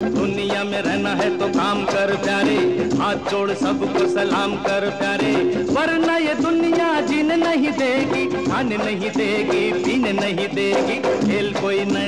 दुनिया में रहना है तो काम कर प्यारे, हाथ जोड़ सबको सलाम कर प्यारे, वरना ये दुनिया जीने नहीं देगी, खाने नहीं देगी, पीने नहीं देगी। खेल कोई नया